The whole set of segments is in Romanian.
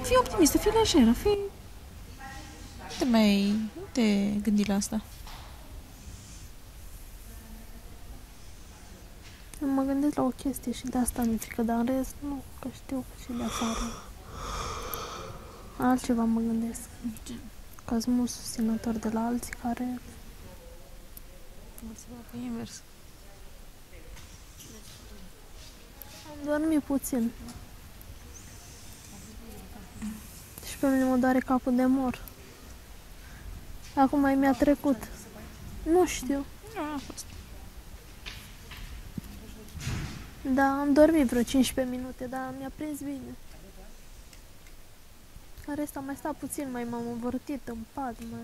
fii optimistă, fii lejeră, fii... Nu te gândi la asta. Mă gândesc la o chestie și de asta mi-e frică, dar în rest nu, că știu și de afară. Altceva mă gândesc. Că sunt mulți susținători de la alții care... Să facă pe invers. Am dormit puțin. Și pe mine mă doare capul de mor. Acum mai mi-a trecut. Nu știu. Nu, a fost. Da, am dormit vreo 15 minute, dar mi-a prins bine. În rest am mai stat puțin, mai m-am învârtit în pat, mai...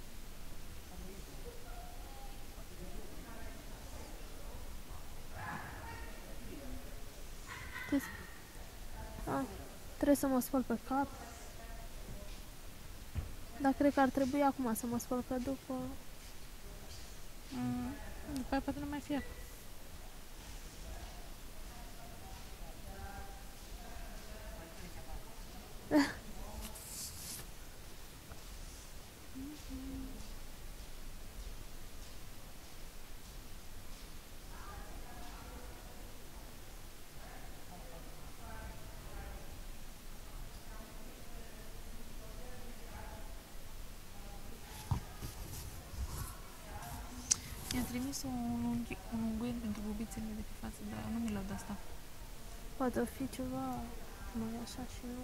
Trebuie să mă spăl pe cap. Dar cred că ar trebui acum să mă spăl, că după... După aia poate nu mai fie apă. Mi-a trimis un unguent pentru bubițele de pe față, dar nu mi l-au dat asta. Poate fi ceva mai așa și nu...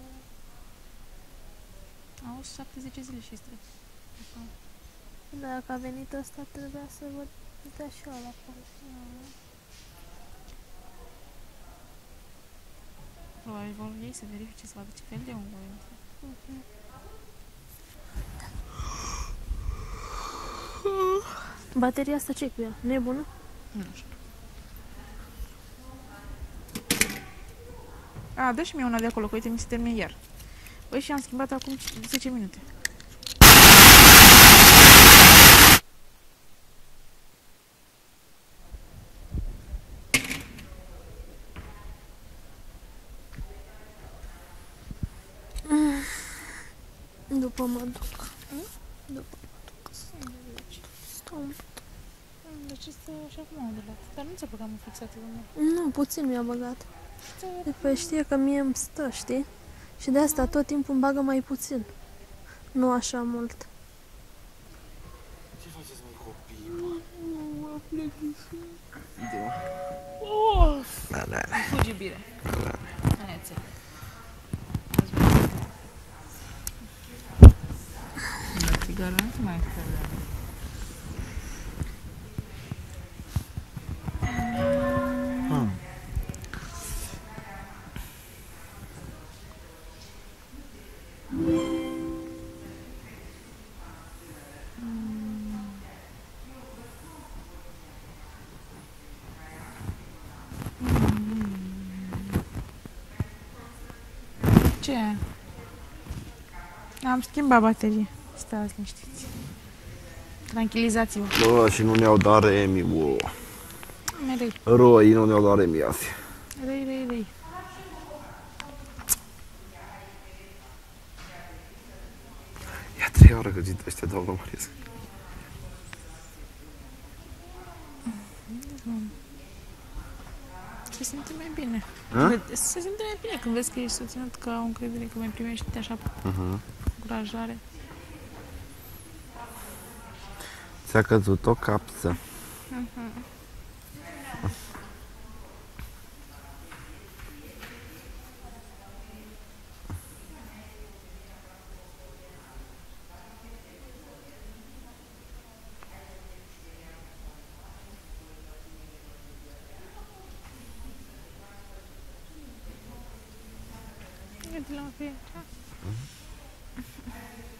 Au 70 zile și este. Dacă a venit ăsta, trebuia să vă dea și ăla acolo. Probabil vor ei să verifice, să vadă ce fel de unguent. Bateria asta ce cu ea? Nu e bună? Nu știu. A, dă și mie una de acolo, că uite, mi se termină iar. Băi, și am schimbat acum 10 minute. După mă duc. După mă duc. Stau un pic. Deci este așa cum am de la... Dar nu ți-a băgat mă fixate, domnule. Nu, puțin mi-a băgat. Păi știe că mie îmi stă, știi? Și de asta tot timpul îmi bagă mai puțin. Nu așa mult. Ce faceți, măi, copii, bă? Nu, am plictisit. Fugi, bire. Hai, ți-a. La țigară nu te mai fără. Ce? Am schimbat baterie. Stați liniștiți. Tranquilizați-vă. Bă, și nu ne-au dat remi, bă. Merei. Roi, nu ne-au dat remi azi. Răi. Ia 3 ore că zic ăștia, doamnă Mariescu. Se simte mai bine. A? Se simte mai bine când vezi că ești susținut, că au încredere, că mai primești așa încurajare. Ți-a căzut o capsă. Uite la o fie.